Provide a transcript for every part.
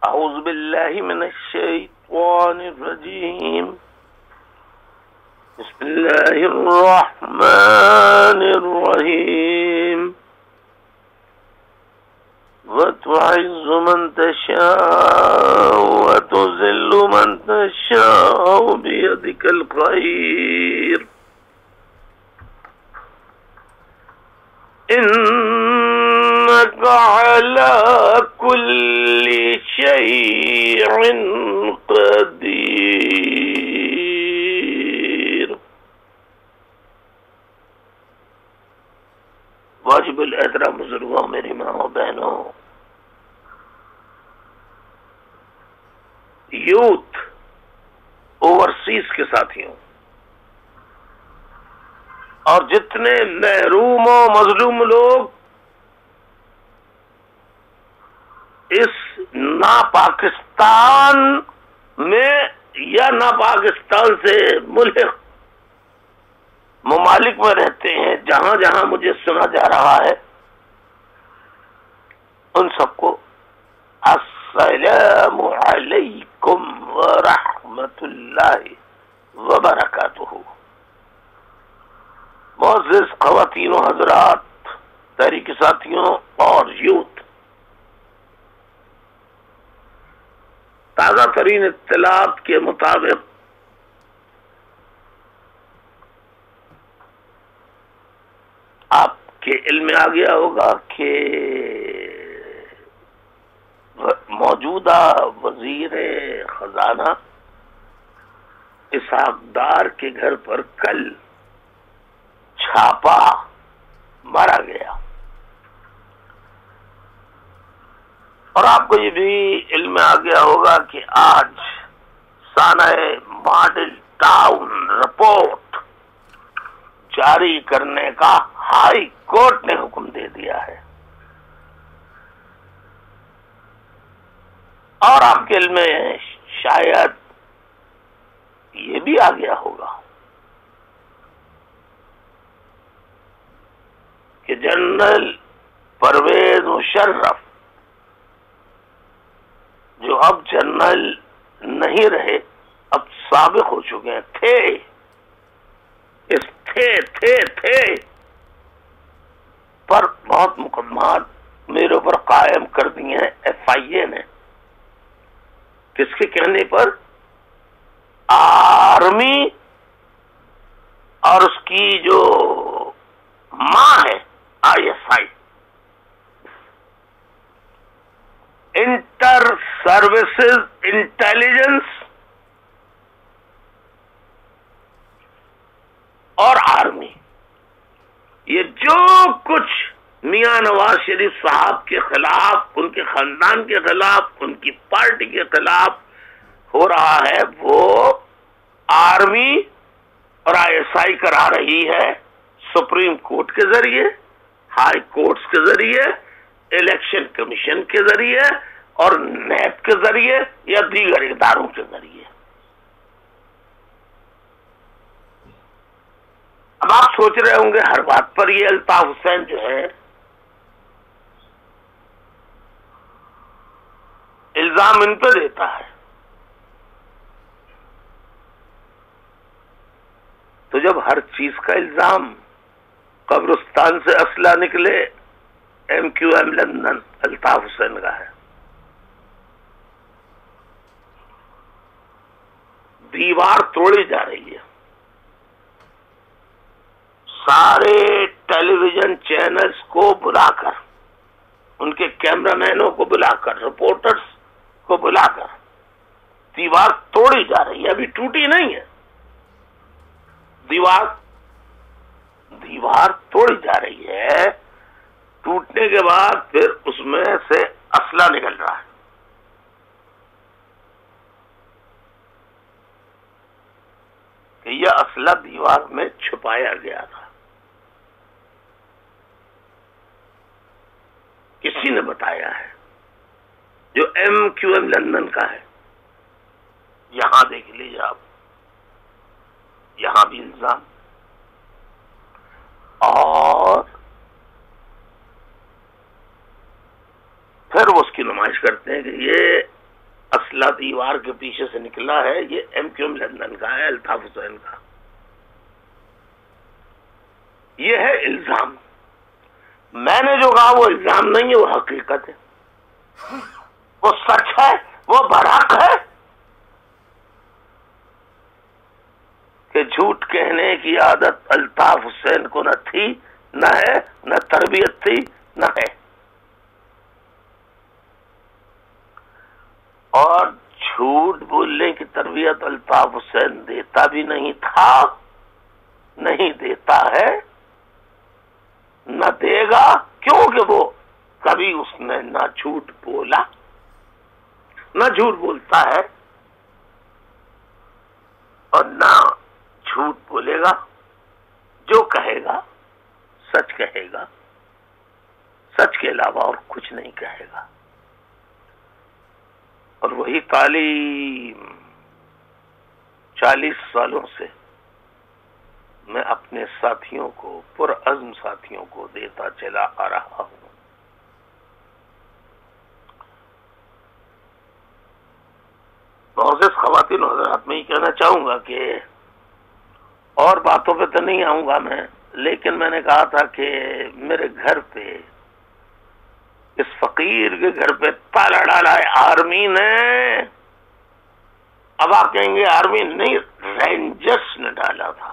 اعوذ باللہ من الشیطان الرجیم بسم اللہ الرحمن الرحیم وتعز من تشاء وتذل من تشاء بيدك الخير إنك على كل شيء قدير. واجب الاحترام بزرگوں، میری ماں بہنوں، یوتھ اوورسیز کے ساتھیوں اور جتنے محروم و مظلوم لوگ اس ناپاکستان میں یا ناپاکستان سے ملحق ممالک میں رہتے ہیں، جہاں جہاں مجھے سنا جا رہا ہے، ان سب کو السلام علیکم ورحمۃ اللہ وبرکاتہ. معزز خواتین و حضرات، تحریک ساتھیوں اور یوتھ، تازہ ترین اطلاعات کے مطابق آپ کے علم میں آ گیا ہوگا کہ موجودہ وزیر خزانہ اسحاق ڈار کے گھر پر کل چھاپا مارا گیا، اور آپ کو یہ بھی علم میں آ گیا ہوگا کہ آج سانحہ ماڈل ٹاؤن رپورٹ جاری کرنے کا ہائی کورٹ نے حکم دے دیا ہے. اور آپ کے علم میں شاید یہ بھی آ گیا ہوگا کہ جنرل پرویز مشرف، جو اب جنرل نہیں رہے، اب سابق ہو چکے ہیں، تھے پر بہت مقدمات میرے اوپر قائم کر دیے ہیں FIA نے. کس کے کہنے پر؟ آرمی اور اس کی جو ماں ہے ISI، انٹر سروسز انٹیلیجنس اور آرمی، یہ جو کچھ میاں نواز شریف صاحب کے خلاف، ان کے خاندان کے خلاف، ان کی پارٹی کے خلاف ہو رہا ہے، وہ آرمی اور ISI کرا رہی ہے، سپریم کورٹ کے ذریعے، ہائی کورٹس کے ذریعے، الیکشن کمیشن کے ذریعے اور نیب کے ذریعے یا دیگر اداروں کے ذریعے. اب آپ سوچ رہے ہوں گے ہر بات پر یہ الطاف حسین جو ہے الزام ان پہ دیتا ہے، تو جب ہر چیز کا الزام قبرستان سے اسلحہ نکلے، MQM لندن الطاف حسین کا ہے. دیوار توڑی جا رہی ہے، سارے ٹیلی ویژن چینلز کو بلا کر، ان کے کیمرہ مینوں کو بلا کر، رپورٹرز کو بلا کر دیوار توڑی جا رہی ہے. ابھی ٹوٹی نہیں ہے، دیوار توڑی جا رہی ہے. ٹوٹنے کے بعد پھر اس میں سے اسلحہ نکل رہا ہے. کہ یہ اسلحہ دیوار میں چھپایا گیا تھا. کسی نے بتایا ہے، جو MQM لندن کا ہے. یہاں دیکھ لیجیے آپ، یہاں بھی الزام. اور پھر وہ اس کی نمائش کرتے ہیں کہ یہ مسئلہ دیوار کے پیچھے سے نکلا ہے، یہ MQM لندن کا ہے، الطاف حسین کا. یہ ہے الزام. میں نے جو کہا وہ الزام نہیں ہے، وہ حقیقت ہے، وہ سچ ہے، وہ برحق ہے کہ جھوٹ کہنے کی عادت الطاف حسین کو نہ تھی، نہ ہے، نہ تربیت تھی، نہ ہے. اور جھوٹ بولنے کی تربیت الطاف حسین دیتا بھی نہیں تھا، نہیں دیتا ہے، نہ دے گا، کیونکہ وہ کبھی اس نے نہ جھوٹ بولا، نہ جھوٹ بولتا ہے، اور نہ جھوٹ بولے گا. جو کہے گا سچ کہے گا، سچ کے علاوہ اور کچھ نہیں کہے گا. اور وہی تعلیم 40 سالوں سے میں اپنے ساتھیوں کو، پرعزم ساتھیوں کو دیتا چلا آ رہا ہوں. معزز خواتین و حضرات، میں یہ کہنا چاہوں گا کہ اور باتوں پہ تو نہیں آؤں گا میں، لیکن میں نے کہا تھا کہ میرے گھر پہ، اس فقیر کے گھر پہ تالا ڈالا ہے آرمی نے. اب آپ کہیں گے آرمی نہیں، رینجرز نے ڈالا تھا.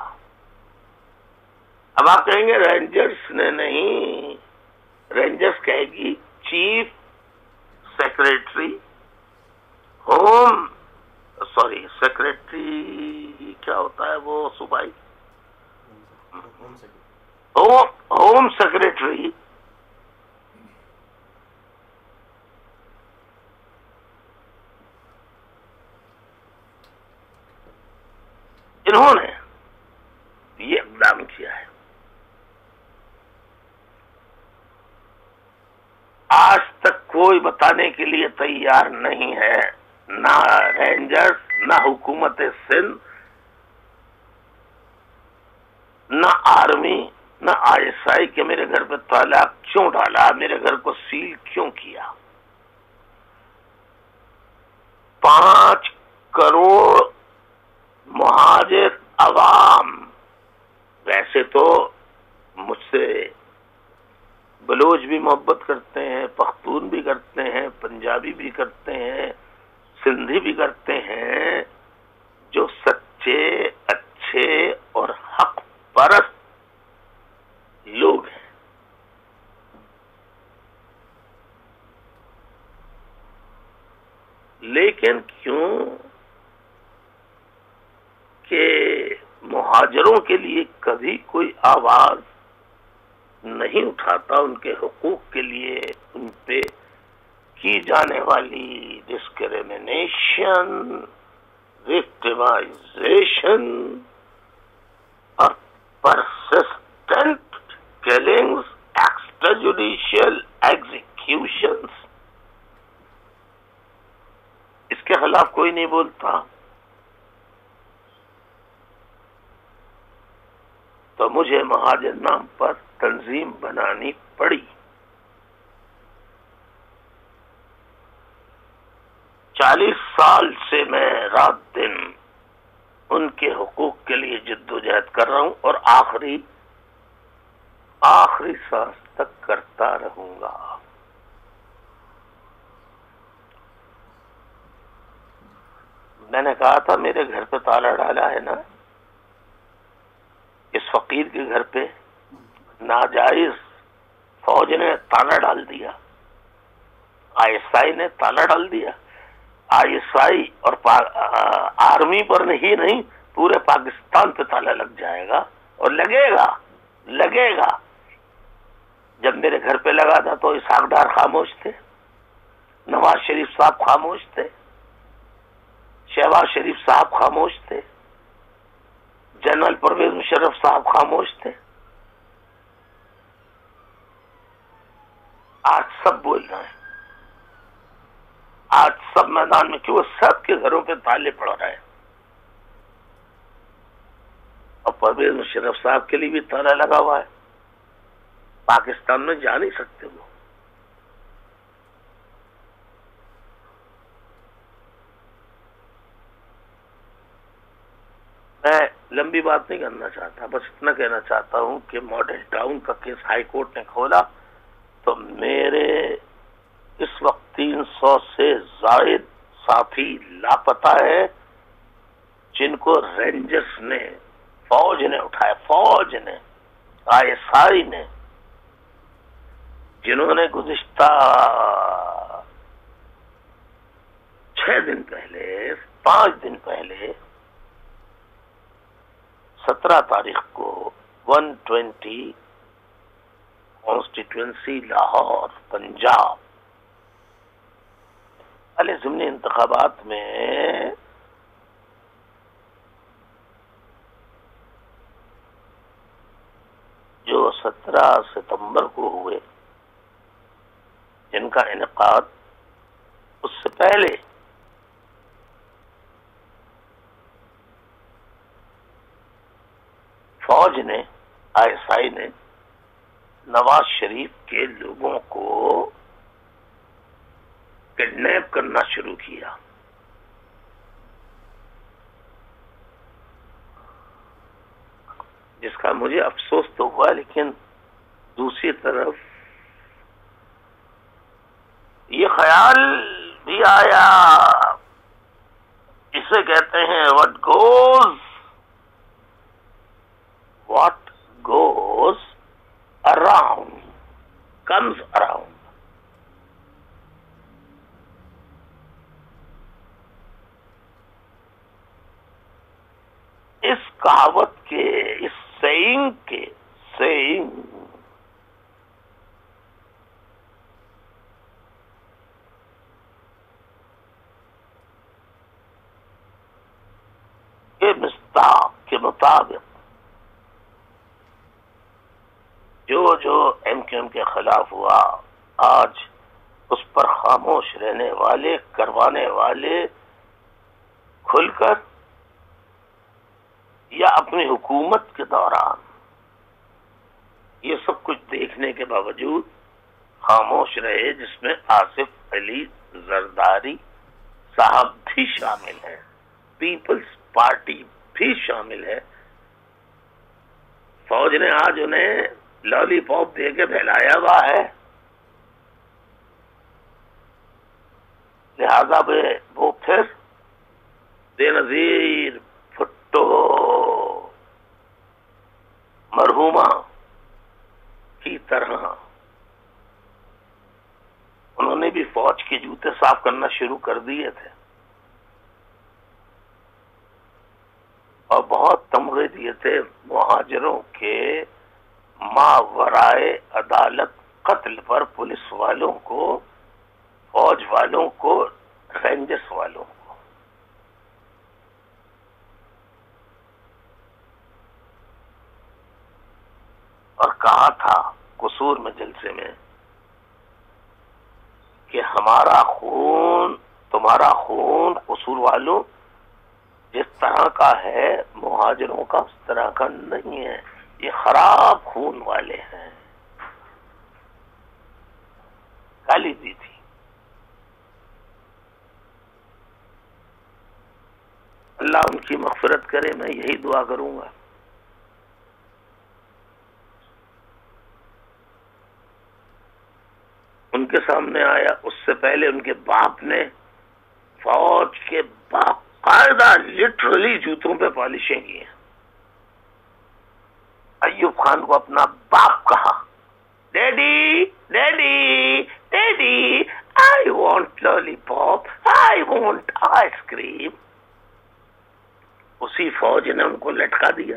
اب آپ کہیں گے رینجرز نے نہیں، رینجرز کہے گی chief secretary home, sorry secretary کیا ہوتا ہے وہ صوبائی، ہوم سیکریٹری انہوں نے یہ اقدام کیا ہے. آج تک کوئی بتانے کے لیے تیار نہیں ہے، نہ رینجرز، نہ حکومت سندھ، نہ آرمی، نہ ISI کہ میرے گھر پہ تالا کیوں ڈالا، میرے گھر کو سیل کیوں کیا. 5 کروڑ مہاجر عوام، ویسے تو مجھ سے بلوچ بھی محبت کرتے ہیں، پختون بھی کرتے ہیں، پنجابی بھی کرتے ہیں، سندھی بھی کرتے ہیں، جو سچے، اچھے اور حق پرست لوگ ہیں. لیکن کیوں کہ مہاجروں کے لیے کبھی کوئی آواز نہیں اٹھاتا، ان کے حقوق کے لیے ان پہ کی جانے والی ڈسکریمنیشن، وکٹمائزیشن اور persistent killings, extra judicial executions, اس کے خلاف کوئی نہیں بولتا. تو مجھے مہاجر نام پر تنظیم بنانی پڑی. 40 سال سے میں رات دن ان کے حقوق کے لیے جدوجہد کر رہا ہوں، اور آخری سانس تک کرتا رہوں گا. میں نے کہا تھا میرے گھر پہ تالا ڈالا ہے نا، اس فقیر کے گھر پہ ناجائز فوج نے تالا ڈال دیا، ISI نے تالا ڈال دیا. ISI اور آرمی پر نہیں، پورے پاکستان پہ تالا لگ جائے گا، اور لگے گا. جب میرے گھر پہ لگا تھا تو اسحاق ڈار خاموش تھے، نواز شریف صاحب خاموش تھے، شہباز شریف صاحب خاموش تھے، جنرل پرویز مشرف صاحب خاموش تھے. آج سب بول رہے ہیں، آج سب میدان میں، کیوں سب کے گھروں پہ تالے پڑ رہے ہیں. اور پرویز مشرف صاحب کے لیے بھی تالا لگا ہوا ہے، پاکستان میں جا نہیں سکتے وہ. میں لمبی بات نہیں کرنا چاہتا، بس اتنا کہنا چاہتا ہوں کہ ماڈل ٹاؤن کا کیس ہائی کورٹ نے کھولا تو میرے اس وقت 300 سے زائد ساتھی لاپتہ ہے، جن کو رینجرز نے، فوج نے اٹھایا، فوج نے، ISI نے، جنہوں نے گزشتہ 6 دن پہلے، 5 دن پہلے 17 تاریخ کو 120 کانسٹیٹوئنسی لاہور پنجاب والے ضمنی انتخابات میں جو 17 ستمبر کو ہوئے، جن کا انعقاد اس سے پہلے فوج نے، ISI نے نواز شریف کے لوگوں کو کڈنیپ کرنا شروع کیا، جس کا مجھے افسوس تو ہوا، لیکن دوسری طرف یہ خیال بھی آیا، اسے کہتے ہیں what goes around comes around. اس کہاوت کے، اس سیئنگ کے، مصداق کے مطابق جو MQM کے خلاف ہوا، آج اس پر خاموش رہنے والے، کروانے والے کھل کر یا اپنی حکومت کے دوران یہ سب کچھ دیکھنے کے باوجود خاموش رہے، جس میں آصف علی زرداری صاحب بھی شامل ہیں، پیپلز پارٹی بھی شامل ہے. فوج نے آج انہیں لالی پاپ دے کے بہلایا ہوا ہے، لہذا وہ پھر بے نظیر بھٹو مرحومہ کی طرح انہوں نے بھی فوج کے جوتے صاف کرنا شروع کر دیے تھے اور بہت تمغے دیے تھے مہاجروں کے ماورائے عدالت قتل پر، پولیس والوں کو، فوج والوں کو، رینجرز والوں کو. اور کہا تھا قصور میں، جلسے میں، کہ ہمارا خون، تمہارا خون قصور والوں جس طرح کا ہے مہاجروں کا اس طرح کا نہیں ہے، یہ خراب خون والے ہیں. گالی دی تھی. اللہ ان کی مغفرت کرے، میں یہی دعا کروں گا. ان کے سامنے آیا، اس سے پہلے ان کے باپ نے فوج کے باقاعدہ لٹرلی جوتوں پہ پالشیں کی ہیں. ایوب خان کو اپنا باپ کہا، daddy daddy daddy, I want lollipop, I want ice cream. اسی فوج نے ان کو لٹکا دیا.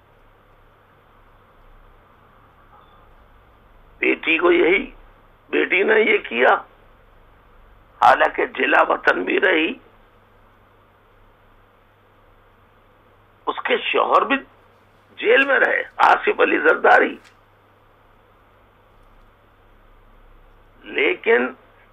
بیٹی کو یہی، بیٹی نے یہ کیا، حالانکہ جلا وطن بھی رہی، اس کے شوہر بھی جیل میں رہے، آصف علی زرداری. لیکن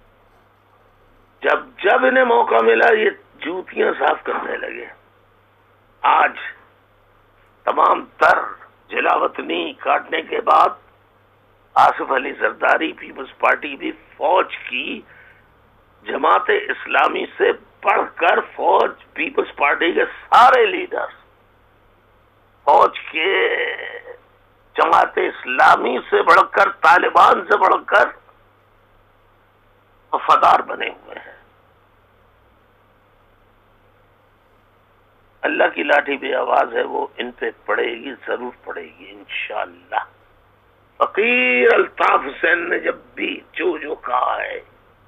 جب انہیں موقع ملا یہ جوتیاں صاف کرنے لگے. آج تمام تر جلا وطنی کاٹنے کے بعد آصف علی زرداری، پیپلز پارٹی بھی فوج کی جماعت اسلامی سے بڑھ کر، فوج پیپلز پارٹی کے سارے لیڈر فوج کے جماعت اسلامی سے بڑھ کر، طالبان سے بڑھ کر وفادار بنے ہوئے ہیں. اللہ کی لاٹھی بے آواز ہے، وہ ان پہ پڑے گی، ضرور پڑے گی انشاءاللہ. فقیر الطاف حسین نے جب بھی جو کہا ہے،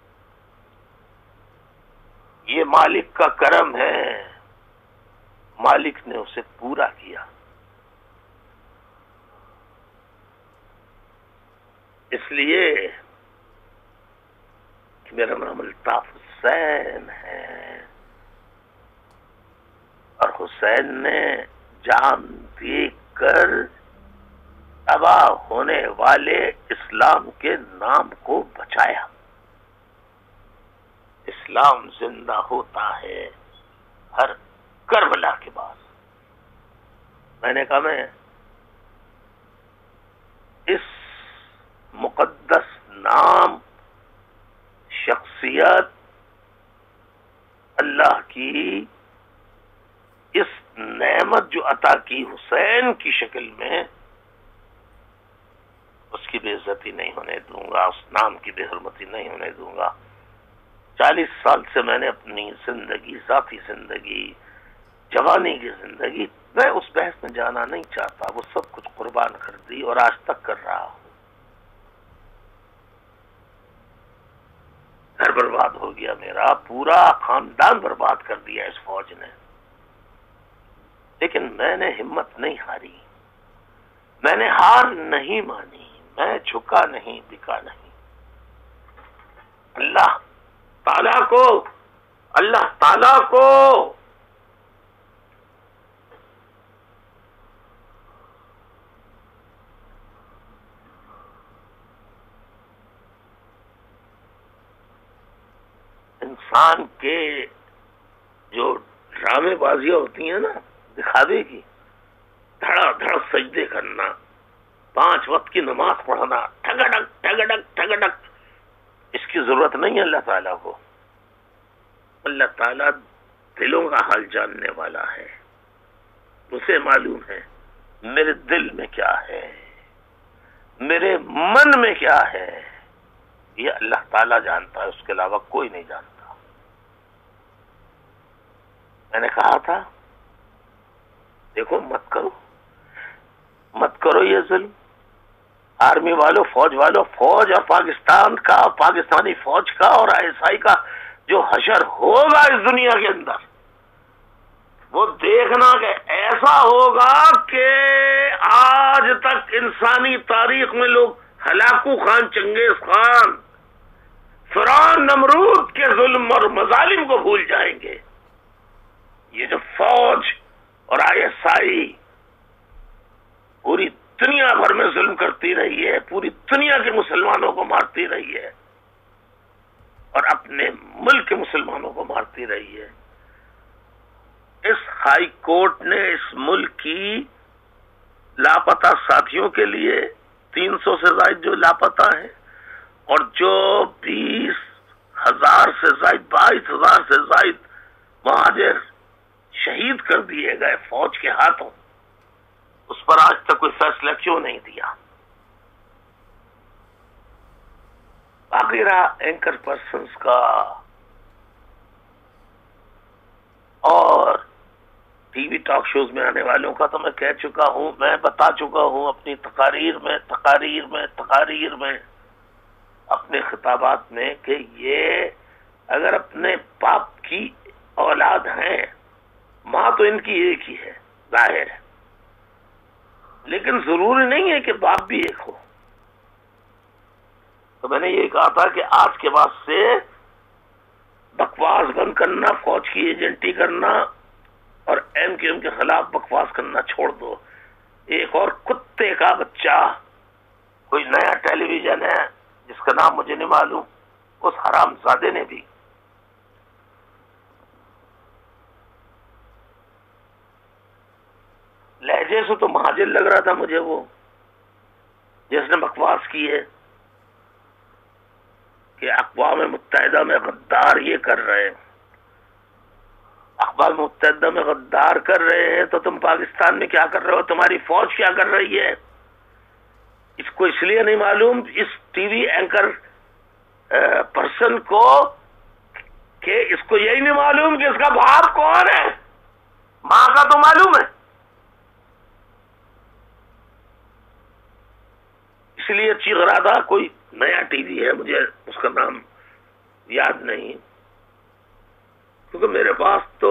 یہ مالک کا کرم ہے، مالک نے اسے پورا کیا. اس لیے کہ میرا نام الطاف حسین ہے، اور حسین نے جان دے کر تباہ ہونے والے اسلام کے نام کو بچایا. اسلام زندہ ہوتا ہے ہر کربلا کے بعد. میں نے کہا میں اس مقدس نام، شخصیت، اللہ کی اس نعمت جو عطا کی حسین کی شکل میں، اس کی بے عزتی نہیں ہونے دوں گا، اس نام کی بے حرمتی نہیں ہونے دوں گا. 40 سال سے میں نے اپنی زندگی، ذاتی زندگی، جوانی کی زندگی، میں اس بحث میں جانا نہیں چاہتا، وہ سب کچھ قربان کر دی اور آج تک کر رہا ہوں. گھر برباد ہو گیا، میرا پورا خاندان برباد کر دیا اس فوج نے، لیکن میں نے ہمت نہیں ہاری، میں نے ہار نہیں مانی، میں جھکا نہیں، بکا نہیں. اللہ تعالیٰ کو انسان کے جو ڈرامے بازیاں ہوتی ہیں نا، دکھاوے کی، دھڑا دھڑ سجدے کرنا، 5 وقت کی نماز پڑھنا، ٹھگڑک ٹھگڑک ٹھگڑک، اس کی ضرورت نہیں ہے اللہ تعالیٰ کو. اللہ تعالیٰ دلوں کا حال جاننے والا ہے، اسے معلوم ہے میرے دل میں کیا ہے، میرے من میں کیا ہے، یہ اللہ تعالیٰ جانتا ہے، اس کے علاوہ کوئی نہیں جانتا. میں نے کہا تھا دیکھو مت کرو یہ ظلم. آرمی والوں، فوج والوں، فوج اور پاکستان کا، پاکستانی فوج کا اور ISI کا جو حشر ہوگا اس دنیا کے اندر، وہ دیکھنا کہ ایسا ہوگا کہ آج تک انسانی تاریخ میں لوگ ہلاکو خان، چنگیز خان، فرعون، نمرود کے ظلم اور مظالم کو بھول جائیں گے. یہ جو فوج اور ISI پوری دنیا بھر میں ظلم کرتی رہی ہے، پوری دنیا کے مسلمانوں کو مارتی رہی ہے اور اپنے ملک کے مسلمانوں کو مارتی رہی ہے. اس ہائی کورٹ نے اس ملک کی لاپتہ ساتھیوں کے لیے 300 سے زائد جو لاپتہ ہیں، اور جو 20,000 سے زائد، 22,000 سے زائد مہاجر شہید کر دیے گئے فوج کے ہاتھوں، اس پر آج تک کوئی فیصلہ کیوں نہیں دیا؟ باقی رہا اینکر پرسنز کا اور ٹی وی ٹاک شوز میں آنے والوں کا تو میں کہہ چکا ہوں، میں بتا چکا ہوں اپنی تقاریر میں اپنے خطابات میں کہ یہ اگر اپنے باپ کی اولاد ہیں، ماں تو ان کی ایک ہی ہے ظاہر ہے، لیکن ضروری نہیں ہے کہ باپ بھی ایک ہو. تو میں نے یہ کہا تھا کہ آج کے بعد سے بکواس بند کرنا، فوج کی ایجنٹی کرنا اور MQM کے خلاف بکواس کرنا چھوڑ دو. ایک اور کتے کا بچہ، کوئی نیا ٹیلی ویژن ہے جس کا نام مجھے نہیں معلوم، اس حرام زادے نے بھی لہجے سے تو مہاجر لگ رہا تھا مجھے، وہ جس نے بکواس کی ہے کہ اقوام متحدہ میں غدار یہ کر رہے ہیں. اقوام متحدہ میں غدار کر رہے ہیں تو تم پاکستان میں کیا کر رہے ہو؟ تمہاری فوج کیا کر رہی ہے؟ اس کو اس لیے نہیں معلوم اس ٹی وی اینکر پرسن کو کہ اس کو یہی نہیں معلوم کہ اس کا باپ کون ہے. ماں کا تو معلوم ہے. اس لیے چیخ رہا تھا. کوئی نیا ٹی وی ہے, مجھے اس کا نام یاد نہیں, کیونکہ میرے پاس تو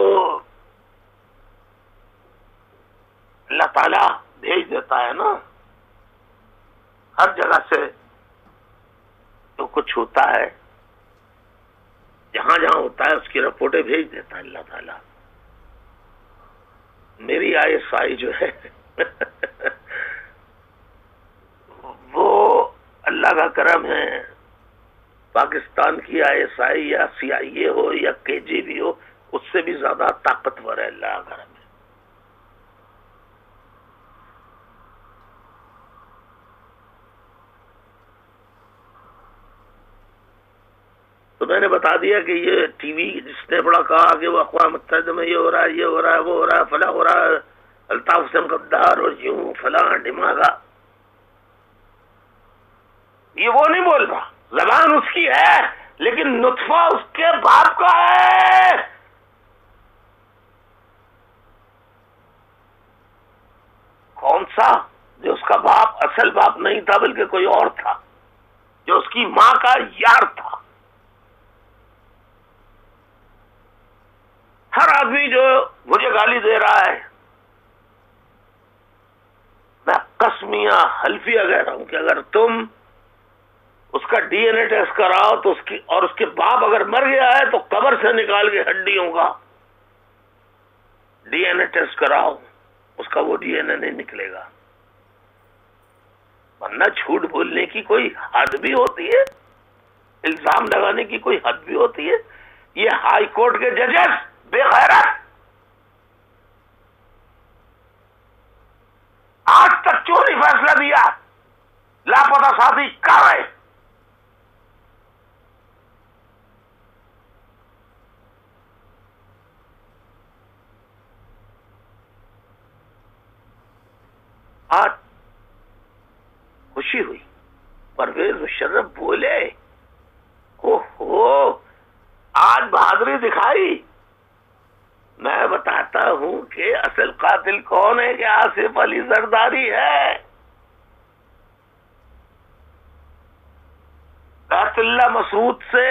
اللہ تعالیٰ بھیج دیتا ہے نا ہر جگہ سے جو کچھ ہوتا ہے, جہاں جہاں ہوتا ہے اس کی رپورٹیں بھیج دیتا ہے اللہ تعالیٰ. میری ISI جو ہے وہ اللہ کا کرم ہے. پاکستان کی ISI یا CIA ہو یا KGB ہو, اس سے بھی زیادہ طاقتور ہے اللہ کا کرم ہے. تو میں نے بتا دیا کہ یہ ٹی وی جس نے بڑا کہا کہ وہ اقوام متحدہ میں یہ ہو رہا ہے, یہ ہو رہا ہے, وہ ہو رہا ہے, فلاں ہو رہا ہے, الطاف حسین غدار اور یوں فلاں ڈماغا, یہ وہ نہیں بول رہا. زبان اس کی ہے لیکن نطفہ اس کے باپ کا ہے. کون سا؟ جو اس کا باپ اصل باپ نہیں تھا بلکہ کوئی اور تھا, جو اس کی ماں کا یار تھا. ہر آدمی جو مجھے گالی دے رہا ہے, میں قسمیہ حلفیہ کہہ رہا ہوں کہ اگر تم اس کا DNA ٹیسٹ کراؤ تو اس کے باپ اگر مر گیا ہے تو قبر سے نکال کے ہڈیوں کا DNA ٹیسٹ کراؤ, اس کا وہ DNA نہیں نکلے گا. ورنہ جھوٹ بولنے کی کوئی حد بھی ہوتی ہے, الزام لگانے کی کوئی حد بھی ہوتی ہے. یہ ہائی کورٹ کے ججز بے غیرت آج تک کیوں نہیں فیصلہ دیا؟ لاپتہ ساتھی کر رہے. آج خوشی ہوئی, پرویز مشرف بولے, اوہو آج بہادری دکھائی. میں بتاتا ہوں کہ اصل قاتل کون ہے, کہ آصف علی زرداری ہے. بیت اللہ مسعود سے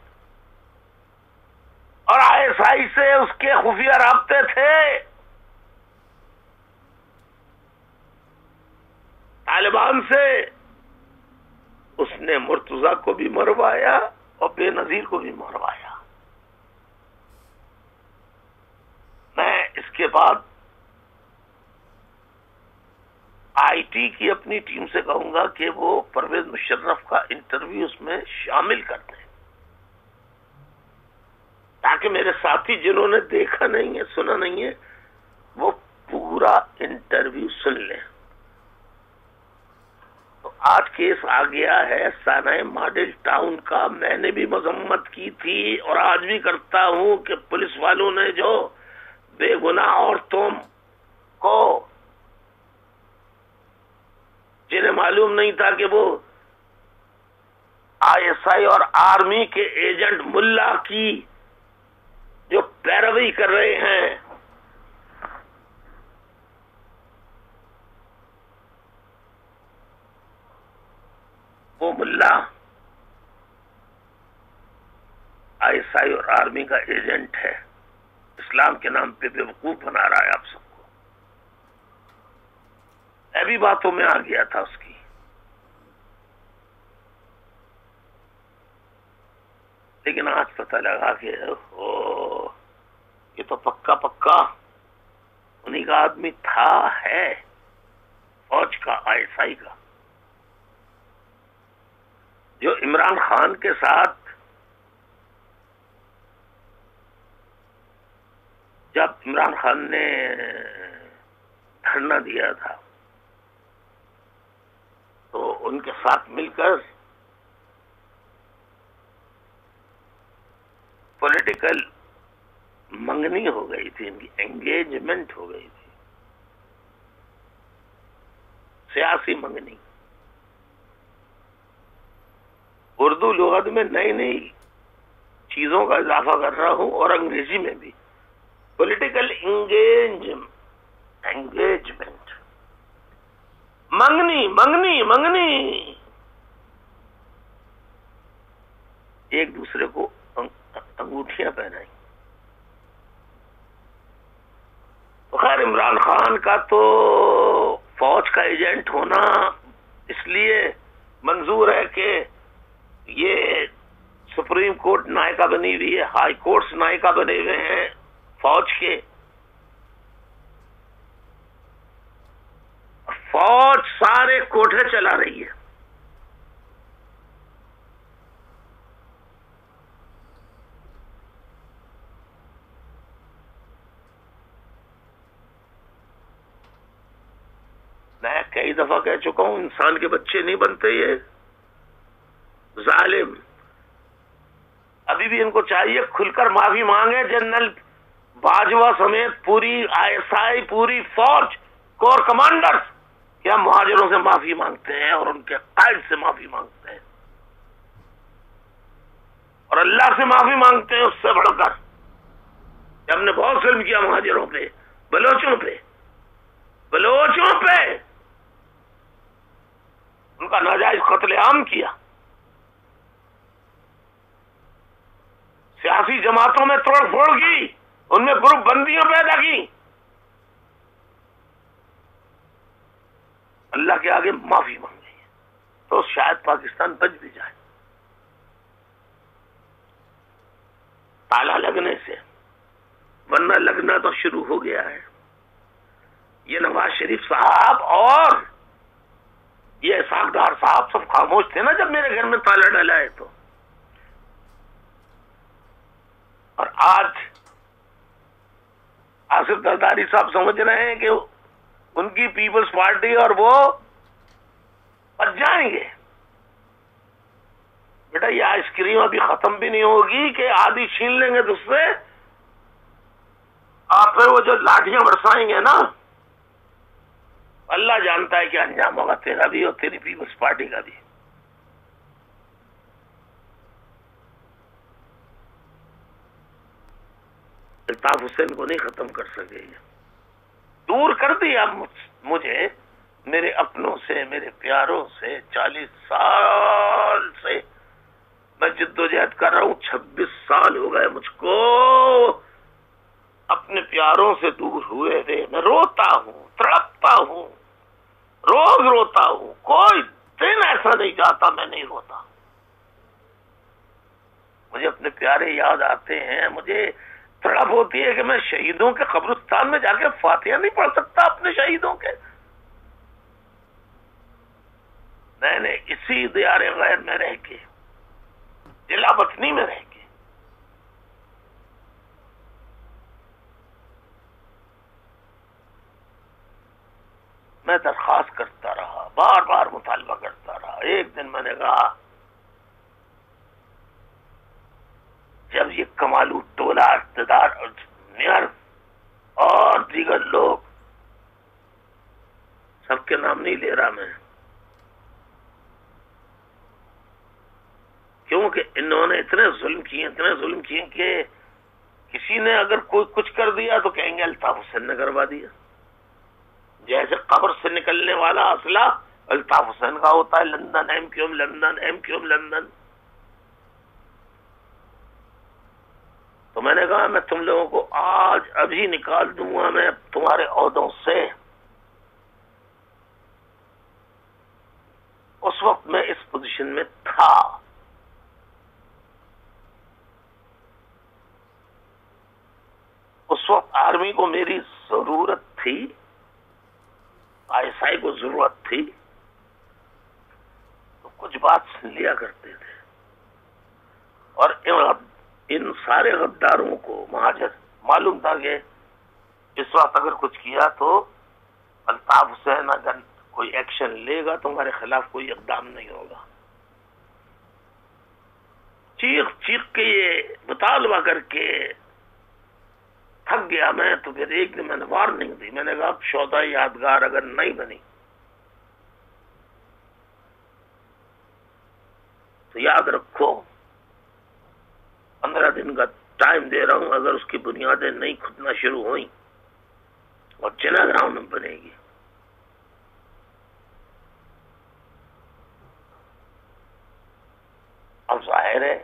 اور ISI سے اس کے خفیہ رابطے تھے. طالبان سے اس نے مرتضی کو بھی مروایا اور بے نظیر کو بھی مروایا. میں اس کے بعد IT کی اپنی ٹیم سے کہوں گا کہ وہ پرویز مشرف کا انٹرویو اس میں شامل کر دیں, تاکہ میرے ساتھی جنہوں نے دیکھا نہیں ہے, سنا نہیں ہے, وہ پورا انٹرویو سن لیں. تو آج کیس آ گیا ہے سانحہ ماڈل ٹاؤن کا. میں نے بھی مذمت کی تھی اور آج بھی کرتا ہوں کہ پولیس والوں نے جو بے گناہ عورتوں کو, جنہیں معلوم نہیں تھا کہ وہ ISI اور آرمی کے ایجنٹ ملا کی جو پیروی کر رہے ہیں, وہ ملا ISI اور آرمی کا ایجنٹ ہے, اسلام کے نام پہ بیوقوف بنا رہا ہے آپ سب کو. میں بھی باتوں میں آ گیا تھا اس کی, لیکن آج پتہ لگا کہ یہ تو پکا انہی کا آدمی تھا, ہے فوج کا, ISI کا, جو عمران خان کے ساتھ جب عمران خان نے دھرنا دیا تھا تو ان کے ساتھ مل کر پولیٹیکل منگنی ہو گئی تھی، ان کی انگیجمنٹ ہو گئی تھی، سیاسی منگنی. اردو لغت میں نئی نئی چیزوں کا اضافہ کر رہا ہوں، اور انگریزی میں بھی پولیٹیکل انگیجمنٹ، منگنی منگنی منگنی، ایک دوسرے کو انگوٹھیاں پہنائی. تو خیر عمران خان کا تو فوج کا ایجنٹ ہونا اس لیے منظور ہے کہ یہ سپریم کورٹ نائکہ بنی ہوئی ہے، ہائی کورٹس نائکہ بنے ہوئے ہیں فوج کے. فوج سارے کوٹھے چلا رہی ہے. میں کئی دفعہ کہہ چکا ہوں انسان کے بچے نہیں بنتے یہ ظالم. ابھی بھی ان کو چاہیے کھل کر معافی مانگے. جنرل باجوہ سمیت پوری ISI، پوری فوج، کور کمانڈرز کیا مہاجروں سے معافی مانگتے ہیں اور ان کے قائد سے معافی مانگتے ہیں اور اللہ سے معافی مانگتے ہیں اس سے بڑھ کر کہ ہم نے بہت ظلم کیا مہاجروں پہ، بلوچوں پہ، ان کا ناجائز قتل عام کیا، سیاسی جماعتوں میں توڑ پھوڑ کی، ان میں گروپ بندیاں پیدا کی. اللہ کے آگے معافی مانگی تو شاید پاکستان بچ بھی جائے تالا لگنے سے، ورنہ لگنا تو شروع ہو گیا ہے. یہ نواز شریف صاحب اور یہ اسحاق ڈار صاحب سب خاموش تھے نا جب میرے گھر میں تالا ڈلا ہے تو. اور آج آصف زرداری صاحب سمجھ رہے ہیں کہ ان کی پیپلز پارٹی اور وہ بچ جائیں گے. بیٹا یہ آئس کریم ابھی ختم بھی نہیں ہوگی کہ آدھی چھین لیں گے تو اس سے آپ پھر وہ جو لاٹھیاں برسائیں گے نا، اللہ جانتا ہے کہ انجام ہوگا تیرا بھی اور تیری پیپلز پارٹی کا بھی. الطاف حسین کو نہیں ختم کر سکے. دور کر دیا مجھے میرے اپنوں سے، میرے پیاروں سے. 40 سال سے میں جدوجہد کر رہا ہوں، 26 سال ہو گئے مجھ کو اپنے پیاروں سے دور ہوئے تھے. میں روتا ہوں، تڑپتا ہوں، روز روتا ہوں. کوئی دن ایسا نہیں جاتا میں نہیں روتا. مجھے اپنے پیارے یاد آتے ہیں. مجھے تڑپ ہوتی ہے کہ میں شہیدوں کے قبرستان میں جا کے فاتحہ نہیں پڑھ سکتا اپنے شہیدوں کے. میں نے اسی دیار غیر میں رہ کے، ضلع وطنی میں رہ کے میں درخواست کرتا رہا، بار بار مطالبہ کرتا رہا. ایک دن میں نے کہا جب یہ کمالو ٹولہ، اقتدار، میئر اور دیگر لوگ، سب کے نام نہیں لے رہا میں، کیونکہ انہوں نے اتنے ظلم کیے کہ کسی نے اگر کوئی کچھ کر دیا تو کہیں گے الطاف حسین نے کروا دیا. جیسے قبر سے نکلنے والا اسلحہ الطاف حسین کا ہوتا ہے. London MQM، London MQM، London. تو میں نے کہا میں تم لوگوں کو آج ابھی نکال دوں گا میں تمہارے عہدوں سے. اس وقت میں اس پوزیشن میں تھا. اس وقت آرمی کو میری ضرورت تھی، ISI کو ضرورت تھی، تو کچھ بات سن لیا کرتے تھے. اور ان سارے غداروں کو مہاجر معلوم تھا کہ اس وقت اگر کچھ کیا تو الطاف حسین اگر کوئی ایکشن لے گا تو ہمارے خلاف کوئی اقدام نہیں ہوگا. چیخ چیخ کے یہ مطالبہ کر کے تھک گیا میں، تو پھر ایک دن میں نے وارننگ دی، میں نے کہا اب شودا یادگار اگر نہیں بنی تو یاد رکھو 15 دن کا ٹائم دے رہا ہوں، اگر اس کی بنیادیں نہیں کھدنا شروع ہوئیں اور چنا گراؤنڈ بنے گی، اب ظاہر ہے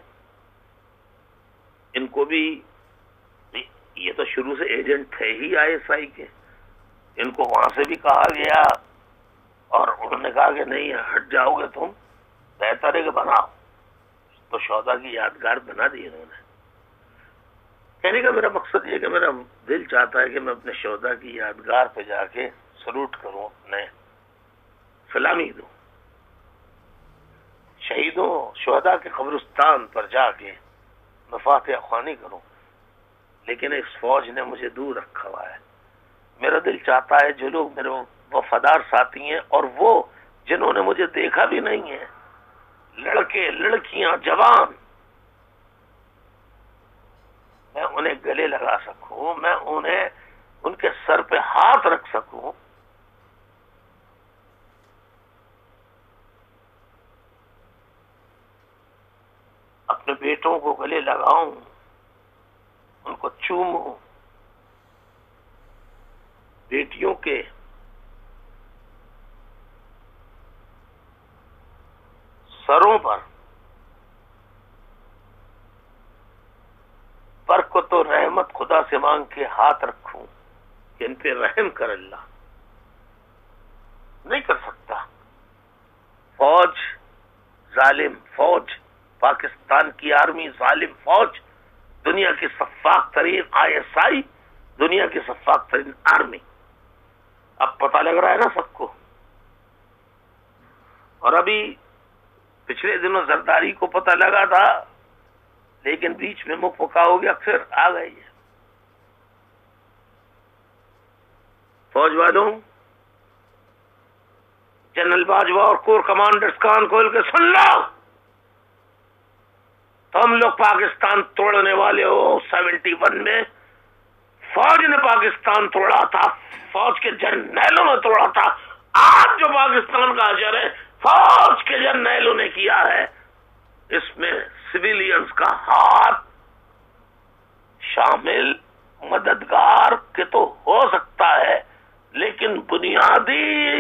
ان کو بھی، یہ تو شروع سے ایجنٹ تھے ہی ISI کے، ان کو وہاں سے بھی کہا گیا اور انہوں نے کہا کہ نہیں ہٹ جاؤ گے تم، بہتر ہے کہ بناؤ، تو شودا کی یادگار بنا دی انہوں نے۔ کہنے کا میرا مقصد یہ کہ میرا دل چاہتا ہے کہ میں اپنے شودا کی یادگار پہ جا کے سلوٹ کروں، اپنے سلامی دوں، شہیدوں شہداء کے قبرستان پر جا کے میں فاتحہ خوانی کروں، لیکن اس فوج نے مجھے دور رکھا ہوا ہے۔ میرا دل چاہتا ہے جو لوگ میرے وفادار ساتھی ہیں اور وہ جنہوں نے مجھے دیکھا بھی نہیں ہے، لڑکے لڑکیاں جوان، میں انہیں گلے لگا سکوں، میں انہیں ان کے سر پہ ہاتھ رکھ سکوں، اپنے بیٹوں کو گلے لگاؤں، ان کو چوموں، بیٹیوں کے سروں پر برکت و رحمت خدا سے مانگ کے ہاتھ رکھوں کہ ان پہ رحم کر اللہ۔ نہیں کر سکتا، فوج ظالم فوج، پاکستان کی آرمی ظالم فوج، دنیا کی شفاف ترین ISI، دنیا کی شفاف ترین آرمی، اب پتہ لگ رہا ہے نا سب کو۔ اور ابھی پچھلے دنوں زرداری کو پتہ لگا تھا، لیکن بیچ میں منہ پکا ہو گیا، پھر آ گئی ہے۔ فوج والوں، جنرل باجوہ اور کور کمانڈرز کان کھول کے سن لو، تم لوگ پاکستان توڑنے والے ہو۔ 71 میں فوج نے پاکستان توڑا تھا، فوج کے جرنیلوں نے توڑا تھا۔ آج جو پاکستان کا اجر ہے فوج کے جرنیلوں نے کیا ہے، اس میں سویلینز کا ہاتھ شامل مددگار کے تو ہو سکتا ہے، لیکن بنیادی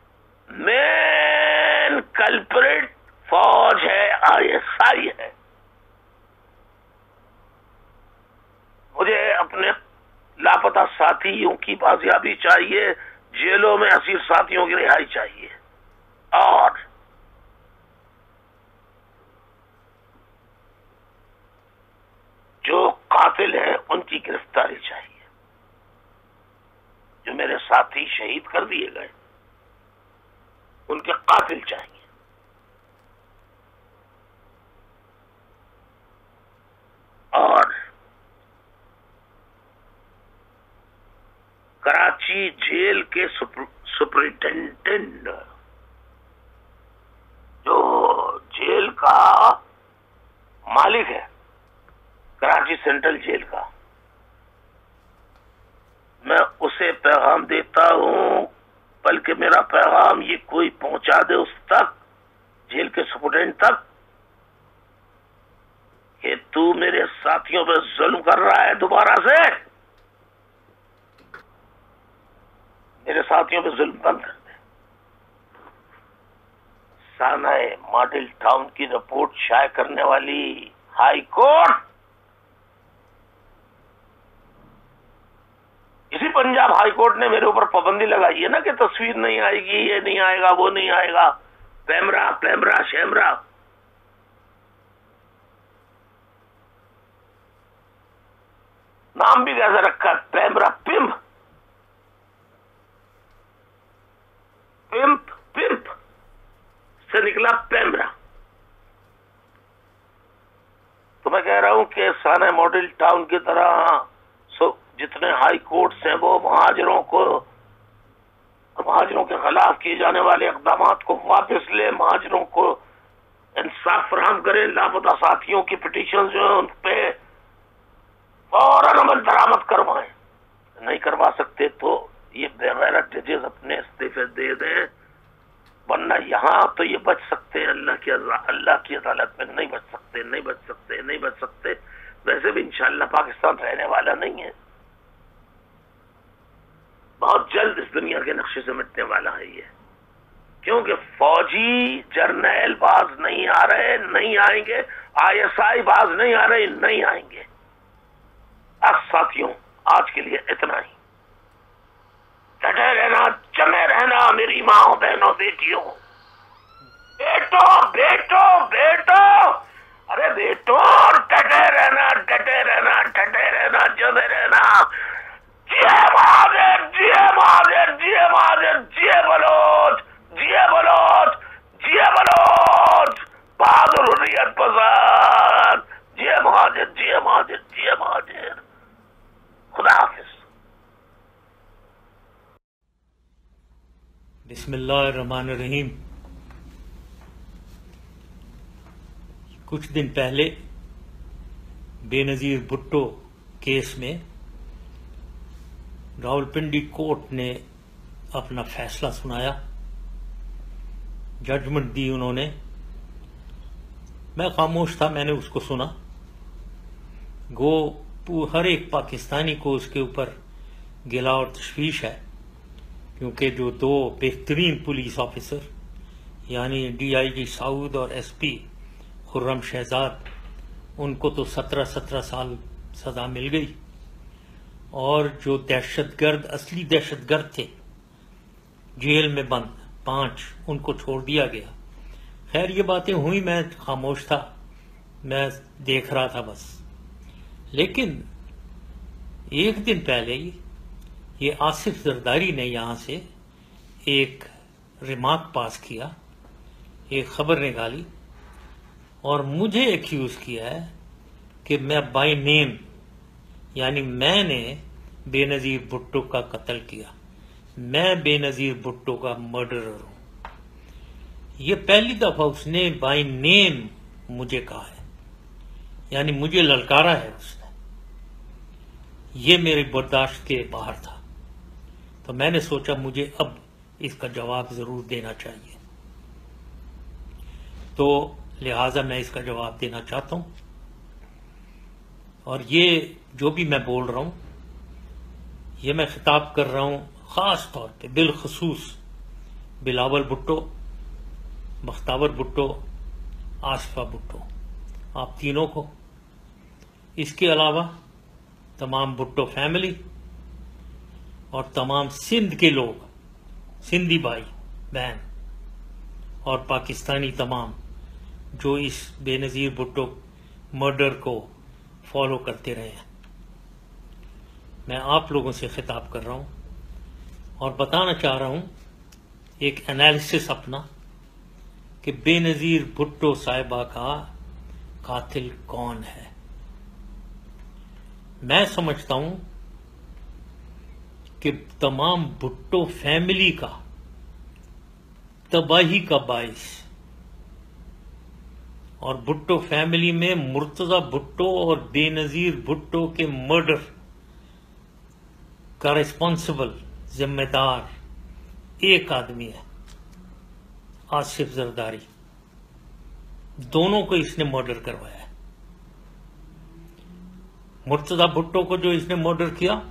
مین کلپریٹ فوج ہے، ISI ہے۔ مجھے اپنے لاپتہ ساتھیوں کی بازیابی چاہیے، جیلوں میں اسیر ساتھیوں کی رہائی چاہیے، اور جو قاتل ہیں ان کی گرفتاری چاہیے، جو میرے ساتھی شہید کر دیے گئے ان کے قاتل چاہیے۔ اور کراچی جیل کے سپرنٹینڈنٹ، جو جیل کا مالک ہے کراچی سینٹرل جیل کا، میں اسے پیغام دیتا ہوں، بلکہ میرا پیغام یہ کوئی پہنچا دے اس تک، جیل کے سپرنٹینڈنٹ تک، کہ تو میرے ساتھیوں پہ ظلم کر رہا ہے، دوبارہ سے میرے ساتھیوں پہ ظلم بند کر دے۔ سانحہ ماڈل ٹاؤن کی رپورٹ شائع کرنے والی ہائی کورٹ، اسی پنجاب ہائی کورٹ نے میرے اوپر پابندی لگائی ہے نا کہ تصویر نہیں آئے گی، یہ نہیں آئے گا، وہ نہیں آئے گا، پیمرا شیمرا۔ نام بھی کیسے رکھا، پیمرا، پمپ سے نکلا پیمرا۔ تو میں کہہ رہا ہوں کہ سانحہ ماڈل ٹاؤن کی طرح جتنے ہائی کورٹس ہیں وہ مہاجروں کے خلاف کیے جانے والے اقدامات کو واپس لے، مہاجروں کو انصاف فراہم کریں، لاپتہ ساتھیوں کی پٹیشن جو ہیں ان پہ فوراً عمل درآمد کروائیں۔ نہیں کروا سکتے تو یہ بغیر ججز اپنے استعفے دے دیں، ورنہ یہاں تو یہ بچ سکتے ہیں، اللہ کی عدالت میں نہیں بچ سکتے، نہیں بچ سکتے، نہیں بچ سکتے۔ ویسے بھی انشاءاللہ پاکستان رہنے والا نہیں ہے، بہت جلد اس دنیا کے نقشے سے مٹنے والا ہے یہ، کیونکہ فوجی جرنیل باز نہیں آ رہے، نہیں آئیں گے، ISI باز نہیں آ رہے، نہیں آئیں گے۔ ساتھیوں، آج کے لیے اتنا ہی۔ ڈٹے رہنا، جمے رہنا میری ماں بہنوں بیٹیوں، بیٹو بیٹو بیٹو، ارے بیٹو، ڈٹے رہنا، ڈٹے رہنا، ڈٹے رہنا، جمے رہنا۔ جیے مہاجر، جیے مہاجر، جیے مہاجر، جیے بلوچ، جیے بلوچ، جیے بلوچ، بہادر حریت پسند، جیے مہاجر، جیے مہاجر، جیے مہاجر۔ خدا حافظ۔ بسم اللہ الرحمن الرحیم۔ کچھ دن پہلے بے نظیر بھٹو کیس میں راولپنڈی کورٹ نے اپنا فیصلہ سنایا، ججمنٹ دی انہوں نے۔ میں خاموش تھا، میں نے اس کو سنا۔ گو ہر ایک پاکستانی کو اس کے اوپر گلا اور تشویش ہے، کیونکہ جو دو بہترین پولیس آفیسر یعنی DIG سعود اور SP خرم شہزاد، ان کو تو 17 سال سزا مل گئی، اور جو دہشت گرد، اصلی دہشت گرد تھے جیل میں بند 5، ان کو چھوڑ دیا گیا۔ خیر یہ باتیں ہوئی، میں خاموش تھا، میں دیکھ رہا تھا بس۔ لیکن ایک دن پہلے یہ آصف زرداری نے یہاں سے ایک ریمارک پاس کیا، ایک خبر نکالی، اور مجھے ایکیوز کیا ہے کہ میں بائی نیم، یعنی میں نے بے نظیر بھٹو کا قتل کیا، میں بے نظیر بھٹو کا مرڈرر ہوں۔ یہ پہلی دفعہ اس نے بائی نیم مجھے کہا ہے، یعنی مجھے للکارا ہے اس نے۔ یہ میری برداشت کے باہر تھا، تو میں نے سوچا مجھے اب اس کا جواب ضرور دینا چاہیے، تو لہٰذا میں اس کا جواب دینا چاہتا ہوں۔ اور یہ جو بھی میں بول رہا ہوں، یہ میں خطاب کر رہا ہوں خاص طور پہ بالخصوص بلاول بھٹو، بختاور بھٹو، آصفہ بھٹو، آپ تینوں کو، اس کے علاوہ تمام بھٹو فیملی اور تمام سندھ کے لوگ، سندھی بھائی بہن اور پاکستانی تمام جو اس بے نظیر بھٹو مرڈر کو فالو کرتے رہے ہیں۔ میں آپ لوگوں سے خطاب کر رہا ہوں اور بتانا چاہ رہا ہوں ایک انالیسس اپنا کہ بے نظیر بھٹو صاحبہ کا قاتل کون ہے۔ میں سمجھتا ہوں کہ تمام بھٹو فیملی کا تباہی کا باعث، اور بھٹو فیملی میں مرتضی بھٹو اور بے نظیر بھٹو کے مرڈر کا ریسپانسبل، ذمہ دار ایک آدمی ہے، آصف زرداری۔ دونوں کو اس نے مرڈر کروایا ہے۔ مرتضی بھٹو کو جو اس نے مرڈر کیا،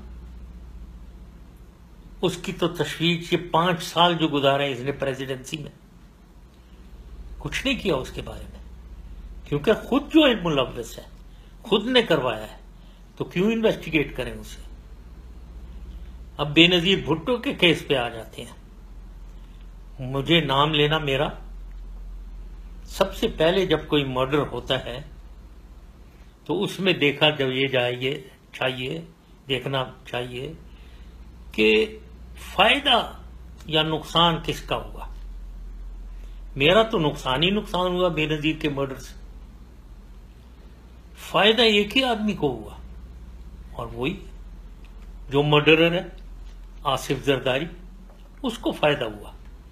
اس کی تو تشویش، یہ 5 سال جو گزارے اس نے پریزیڈنسی میں، کچھ نہیں کیا اس کے بارے میں، کیونکہ خود جو ملوث ہے، خود نے کروایا ہے، تو کیوں انویسٹیگیٹ کریں اسے۔ اب بے نظیر بھٹو کے کیس پہ آ جاتے ہیں۔ مجھے نام لینا میرا، سب سے پہلے جب کوئی مرڈر ہوتا ہے تو اس میں دیکھا جب یہ دیکھنا چاہیے کہ فائدہ یا نقصان کس کا ہوا۔ میرا تو نقصان ہی نقصان ہوا بے نظیر کے مرڈر سے، فائدہ ایک ہی آدمی کو ہوا، اور وہی جو مرڈرر ہے آصف زرداری، اس کو فائدہ ہوا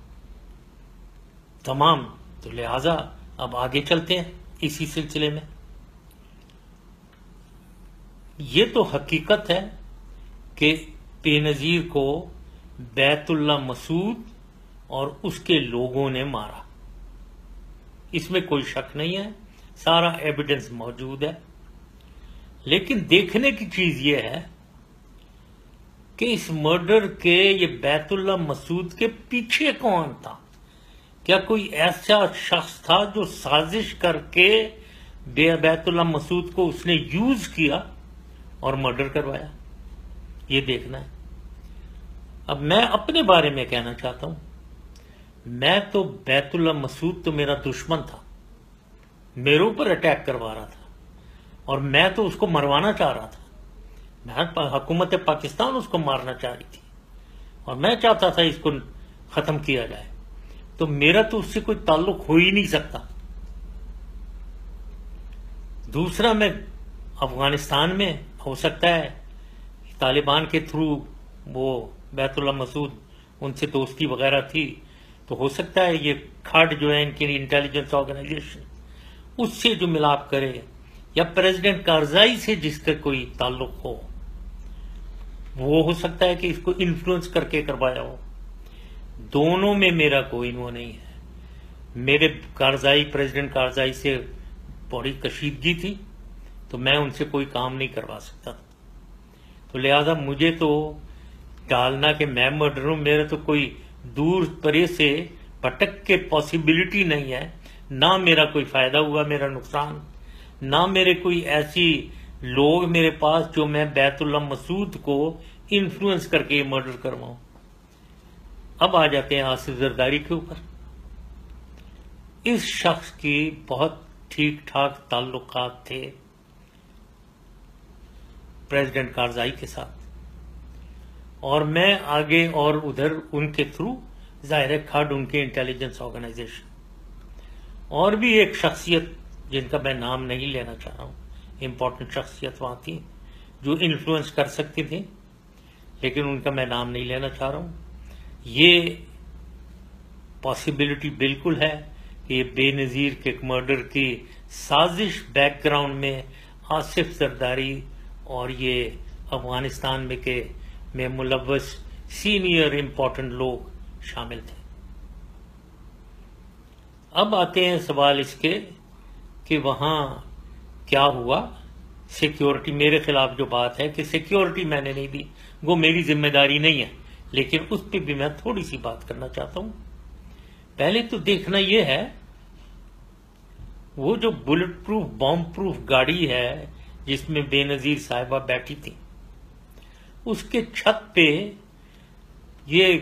تمام۔ تو لہذا اب آگے چلتے ہیں اسی سلسلے میں۔ یہ تو حقیقت ہے کہ بے نظیر کو بیت اللہ مسعود اور اس کے لوگوں نے مارا، اس میں کوئی شک نہیں ہے، سارا ایویڈنس موجود ہے۔ لیکن دیکھنے کی چیز یہ ہے کہ اس مرڈر کے یہ بیت اللہ مسعود کے پیچھے کون تھا؟ کیا کوئی ایسا شخص تھا جو سازش کر کے بیت اللہ مسعود کو اس نے یوز کیا اور مرڈر کروایا؟ یہ دیکھنا ہے۔ اب میں اپنے بارے میں کہنا چاہتا ہوں، میں تو بیت اللہ مسعود تو میرا دشمن تھا، میرے اوپر اٹیک کروا رہا تھا اور میں تو اس کو مروانا چاہ رہا تھا۔ حکومت پاکستان اس کو مارنا چاہ رہی تھی اور میں چاہتا تھا اس کو ختم کیا جائے، تو میرا تو اس سے کوئی تعلق ہو ہی نہیں سکتا۔ دوسرا، میں افغانستان میں ہو سکتا ہے طالبان کے تھرو وہ بیت اللہ مسعود ان سے دوستی وغیرہ تھی، تو ہو سکتا ہے یہ کھڈ جو ہے ان کی انٹیلیجنس آرگنائزیشن اس سے جو ملاپ کرے، یا پریزیڈنٹ کارزائی سے جس کا کوئی تعلق ہو، وہ ہو سکتا ہے کہ اس کو انفلوئنس کر کے کروایا ہو۔ دونوں میں میرا کوئی وہ نہیں ہے۔ میرے پریزیڈنٹ کارزائی سے بڑی کشیدگی تھی، تو میں ان سے کوئی کام نہیں کروا سکتا، تو لہذا مجھے تو ڈالنا کہ میں مرڈر ہوں، میرا تو کوئی دور پرے سے پٹک کے پاسبلٹی نہیں ہے، نہ میرا کوئی فائدہ ہوا، میرا نقصان، نہ میرے کوئی ایسی لوگ میرے پاس جو میں بیت اللہ مسعود کو انفلوئنس کر کے مرڈر کرواؤں۔ اب آ جاتے ہیں آصف زرداری کے اوپر۔ اس شخص کی بہت ٹھیک ٹھاک تعلقات تھے پریزیڈنٹ کارزائی کے ساتھ، اور میں آگے اور ادھر ان کے تھرو ظاہر کھڈ ان کے انٹیلیجنس آرگنائزیشن، اور بھی ایک شخصیت جن کا میں نام نہیں لینا چاہ رہا ہوں، امپورٹنٹ شخصیت وہاں تھی جو انفلوئنس کر سکتی تھی، لیکن ان کا میں نام نہیں لینا چاہ رہا ہوں۔ یہ پاسبلٹی بالکل ہے کہ یہ بے نظیر کے مرڈر کی سازش بیک گراؤنڈ میں آصف زرداری اور یہ افغانستان میں ملوث سینئر امپورٹنٹ لوگ شامل تھے۔ اب آتے ہیں سوال اس کے کہ وہاں کیا ہوا۔ سیکیورٹی میرے خلاف جو بات ہے کہ سیکیورٹی میں نے نہیں دی، وہ میری ذمہ داری نہیں ہے، لیکن اس پہ بھی میں تھوڑی سی بات کرنا چاہتا ہوں۔ پہلے تو دیکھنا یہ ہے، وہ جو بلٹ پروف بام پروف گاڑی ہے جس میں بے نظیر صاحبہ بیٹھی تھی، اس کے چھت پہ یہ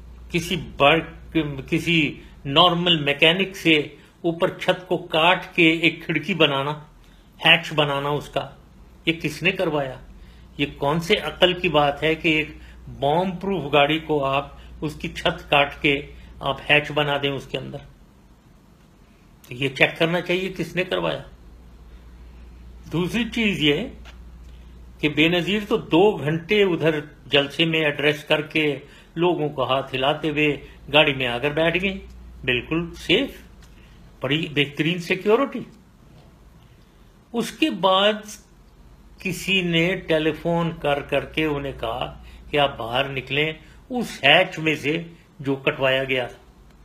کسی نارمل میکینک سے اوپر چھت کو کاٹ کے ایک کھڑکی بنانا، ہیچ بنانا اس کا، یہ کس نے کروایا؟ یہ کون سے عقل کی بات ہے کہ ایک بام پروف گاڑی کو آپ اس کی چھت کاٹ کے آپ ہیچ بنا دیں اس کے اندر؟ تو یہ چیک کرنا چاہیے کس نے کروایا۔ دوسری چیز یہ کہ بے نظیر تو 2 گھنٹے ادھر جلسے میں ایڈریس کر کے لوگوں کو ہاتھ ہلاتے ہوئے گاڑی میں آ کر بیٹھ گئے، بالکل سیف، بڑی بہترین سیکیورٹی۔ اس کے بعد کسی نے ٹیلی فون کر کے انہیں کہا کہ آپ باہر نکلیں اس ہیچ میں سے جو کٹوایا گیا تھا۔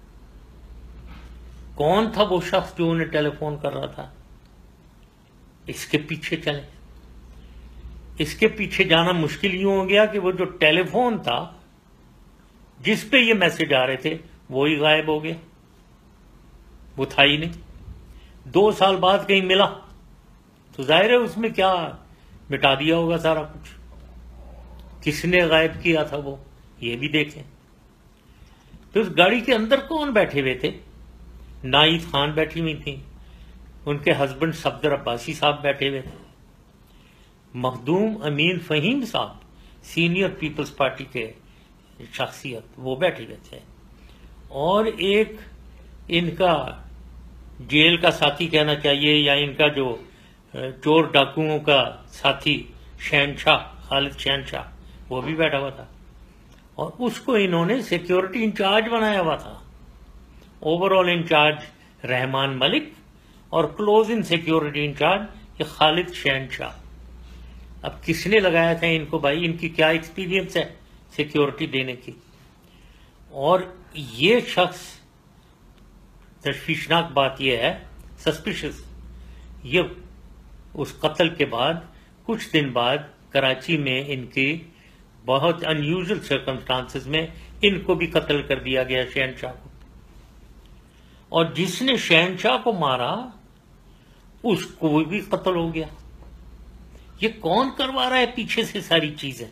کون تھا وہ شخص جو انہیں ٹیلی فون کر رہا تھا؟ اس کے پیچھے چلیں۔ اس کے پیچھے جانا مشکل یوں ہو گیا کہ وہ جو ٹیلی فون تھا جس پہ یہ میسج آ رہے تھے وہی غائب ہو گیا، وہ تھا ہی نہیں۔ 2 سال بعد کہیں ملا تو ظاہر ہے اس میں کیا مٹا دیا ہوگا سارا کچھ۔ کس نے غائب کیا تھا وہ، یہ بھی دیکھیں۔ تو اس گاڑی کے اندر کون بیٹھے ہوئے تھے؟ نائید خان بیٹھی ہوئی تھیں، ان کے ہسبینڈ صفدر عباسی صاحب بیٹھے ہوئے تھے، مخدوم امین فہیم صاحب سینئر پیپلز پارٹی کے شخصیت وہ بیٹھے ہوئے تھے، اور ایک ان کا جیل کا ساتھی کہنا چاہیے یا ان کا جو چور ڈاکوؤں کا ساتھی شہنشاہ خالد شہنشاہ وہ بھی بیٹھا ہوا تھا، اور اس کو انہوں نے سیکیورٹی انچارج بنایا ہوا تھا۔ Over all incharge Rehman Malik اور close in security incharge Khalid Shahenshah. اب کس نے لگایا تھا ان کو؟ بھائی ان کی کیا ایکسپیرینس ہے सिक्योरिटी देने की। और ये शख्स, तशवीशनाक बात यह है, सस्पिशियस, ये उस कत्ल के बाद कुछ दिन बाद कराची में इनकी बहुत अनयूजुअल सर्कमस्टांसेस में इनको भी कत्ल कर दिया गया, शहनशाह को। और जिसने शहनशाह को मारा उसको भी कत्ल हो गया। ये कौन करवा रहा है पीछे से सारी चीजें?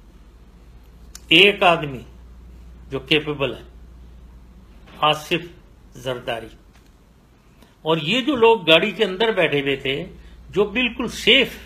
एक आदमी जो कैपेबल है, आसिफ जरदारी। और ये जो लोग गाड़ी के अंदर बैठे हुए थे, जो बिल्कुल सेफ,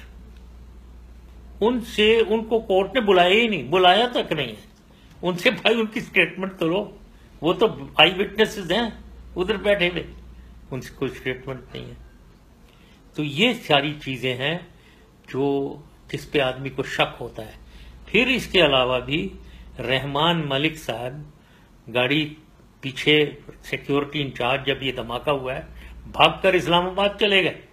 उनको कोर्ट ने बुलाया ही नहीं, बुलाया तक नहीं है उनसे। भाई उनकी स्टेटमेंट तो लो, वो तो आई विटनेसेस हैं उधर बैठे हुए, उनसे कोई स्टेटमेंट नहीं है। तो ये सारी चीजें हैं जिस पे आदमी को शक होता है। फिर इसके अलावा भी रहमान मलिक साहब, गाड़ी पीछे सिक्योरिटी इंचार्ज, जब ये धमाका हुआ है भागकर इस्लामाबाद चले गए।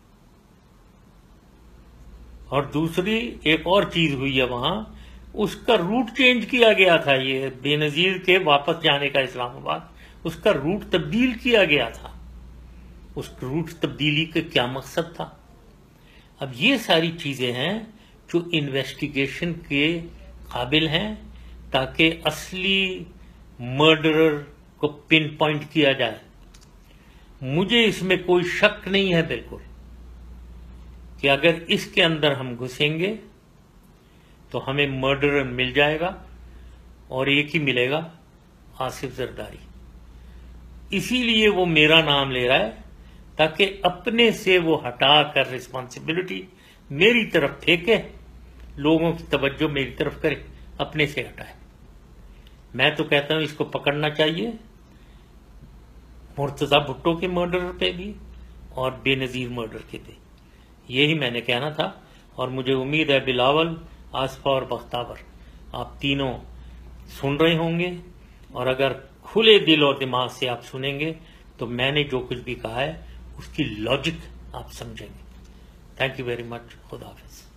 और दूसरी एक और चीज हुई है वहां, उसका रूट चेंज किया गया था। ये बेनजीर के वापस जाने का इस्लामाबाद, उसका रूट तब्दील किया गया था। उस रूट तब्दीली का क्या मकसद था? अब ये सारी चीजें हैं जो इन्वेस्टिगेशन के काबिल हैं, ताकि असली मर्डरर को पिन पॉइंट किया जाए। मुझे इसमें कोई शक नहीं है बिल्कुल कि अगर इसके अंदर हम घुसेंगे तो हमें मर्डरर मिल जाएगा, और एक ही मिलेगा, आसिफ जरदारी। इसीलिए वो मेरा नाम ले रहा है, ताकि अपने से वो हटाकर रिस्पॉन्सिबिलिटी मेरी तरफ फेंके, लोगों की तवज्जो मेरी तरफ करे, अपने से हटाए। मैं तो कहता हूं इसको पकड़ना चाहिए, मुर्तजा भुट्टो के मर्डर पे भी और बेनजीर मर्डर के पे। यही मैंने कहना था। और मुझे उम्मीद है बिलावल, आसफा और बख्तावर, आप तीनों सुन रहे होंगे, और अगर खुले दिल और दिमाग से आप सुनेंगे तो मैंने जो कुछ भी कहा है उसकी लॉजिक आप समझेंगे। Thank you very much. खुदा हाफिज।